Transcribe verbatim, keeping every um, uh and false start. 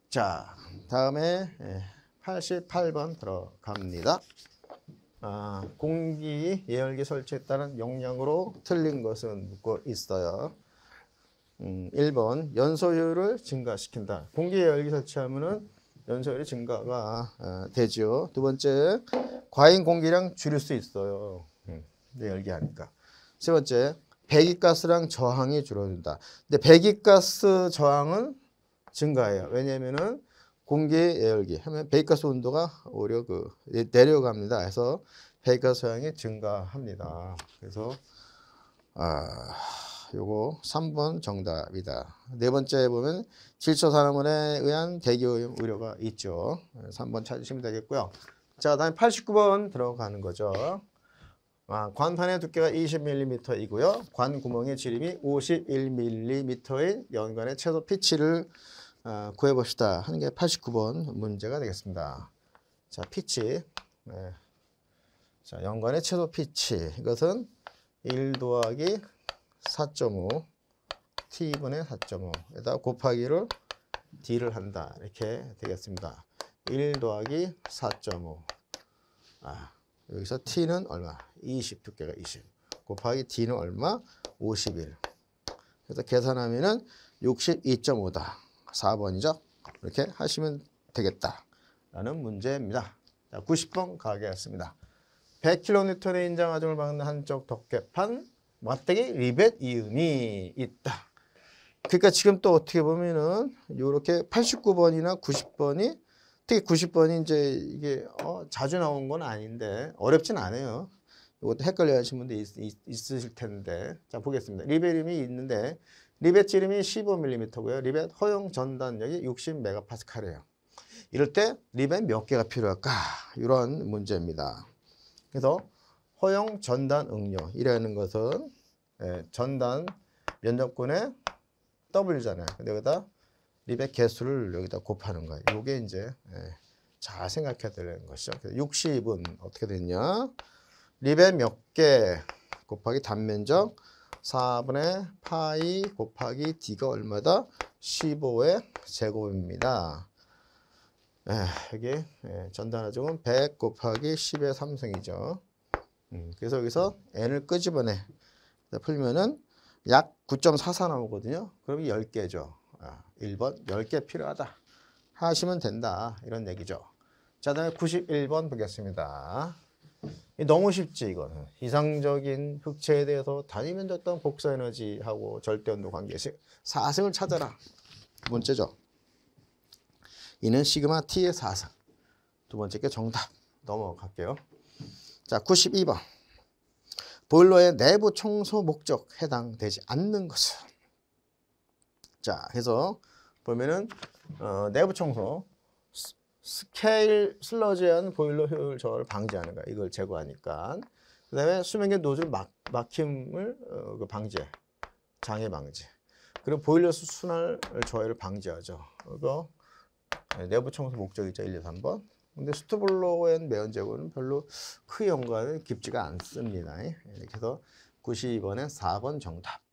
자, 다음에 팔십팔 번 들어갑니다. 아, 공기 예열기 설치에 따른 용량으로 틀린 것은 묻고 있어요. 음, 일 번 연소율을 증가시킨다. 공기 예열기 설치하면은 연소율이 증가가 어, 되죠. 두 번째, 과잉 공기량 줄일 수 있어요. 음, 예열기하니까. 세 번째, 배기가스랑 저항이 줄어든다. 근데 배기가스 저항은 증가해요. 왜냐면은 공기 예열기 하면 배기가스 온도가 오히려 그 내려갑니다. 그래서 배기가스 저항이 증가합니다. 그래서 아, 요거 삼 번 정답이다. 네 번째 보면 질소 산화물에 의한 대기오염 우려가 있죠. 삼 번 찾으시면 되겠고요. 자, 다음에 팔십구 번 들어가는 거죠. 아, 관판의 두께가 이십 밀리미터이고요. 관 구멍의 지름이 오십일 밀리미터인 연관의 최소 피치를 아, 구해봅시다 하는 게 팔십구 번 문제가 되겠습니다. 자, 피치. 네. 자, 연관의 최소 피치. 이것은 일 더하기 사 점 오 t분의 사 점 오에다 곱하기를 d를 한다. 이렇게 되겠습니다. 일 더하기 사 점 오. 아, 여기서 t는 얼마? 이십, 두께가 이십. 곱하기 d는 얼마? 오십일. 그래서 계산하면은 육십이 점 오다. 사 번이죠. 이렇게 하시면 되겠다. 라는 문제입니다. 자, 구십 번 가겠습니다. 백 킬로니트의 인장 아점을 박는 한쪽 덮개판 맞대기 리벳 이음이 있다. 그러니까 지금 또 어떻게 보면은 요렇게 팔십구 번이나 구십 번이 특히 구십 번이 이제 이게 어, 자주 나온 건 아닌데 어렵진 않아요. 이것도 헷갈려 하시는 분도 있, 있, 있으실 텐데. 자, 보겠습니다. 리벳 이음이 있는데 리벳 지름이 십오 밀리미터고요. 리벳 허용 전단력이 육십 메가파스칼이에요. 이럴 때 리벳 몇 개가 필요할까? 이런 문제입니다. 그래서 허용 전단 응용이라는 것은 예, 전단 면적분의 W잖아요. 근데 여기다 리벳 개수를 여기다 곱하는 거예요. 이게 이제 예, 잘 생각해야 되는 것이죠. 육십은 어떻게 됐냐? 리벳 몇 개 곱하기 단면적 사분의 파이 곱하기 d가 얼마다? 십오의 제곱입니다. 예, 여기 예, 전단하중은 백 곱하기 십의 삼승이죠. 음, 그래서 여기서 n을 끄집어내 풀면은 약 구 점 사사 나오거든요. 그럼 십 개죠. 아, 일 번 십 개 필요하다 하시면 된다. 이런 얘기죠. 자, 다음에 구십일 번 보겠습니다. 너무 쉽지 이거는. 이상적인 흑체에 대해서 단위면적당 복사에너지하고 절대온도 관계식 사승을 찾아라. 두 번째죠. 이는 시그마 t의 사승. 두 번째 게 정답. 넘어갈게요. 자, 구십이 번. 보일러의 내부 청소 목적 해당되지 않는 것은. 자, 해서 보면은 어, 내부 청소 스, 스케일 슬러지한 보일러 효율 저하를 방지하는 거야. 이걸 제거하니까. 그다음에 수면계 노즐 막, 막힘을 어, 그 방지해. 장애 방지. 그리고 보일러 순환 저하를 방지하죠. 이거 내부 청소 목적이죠. 일, 이, 삼 번. 근데 스토블로엔 매연 제거는 별로 크게 연관이 깊지가 않습니다. 이렇게 해서 구십이 번에 사 번 정답.